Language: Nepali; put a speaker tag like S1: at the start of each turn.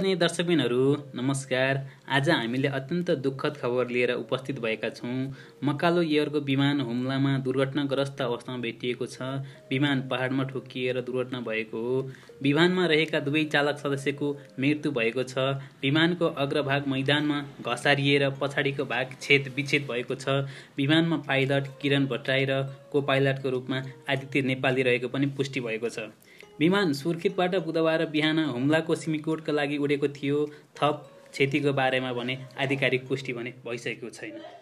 S1: दर्शकबिनहरू नमस्कार। आज हामीले अत्यन्त दुःखद खबर लिएर उपस्थित भएका छौँ। मकालो एयरको विमान हुम्लामा दुर्घटनाग्रस्त अवस्थामा भेटिएको छ। विमान पहाडमा ठोकिएर दुर्घटना भएको हो। विमानमा रहेका दुवै चालक सदस्यको मृत्यु भएको छ। विमानको अग्रभाग मैदानमा घसारिएर पछाडिको भाग विच्छेद भएको छ। विमानमा पाइलट किरण भट्टराई र को पाइलटको रूपमा आदित्य नेपाली रहेको पनि पुष्टि भएको छ। विमान सुर्खेतबाट बुधबार बिहान हुम्लाको सिमीकोटका लागि उडेको थियो। थप क्षतिको बारेमा भने आधिकारिक पुष्टि भने भइसकेको छैन।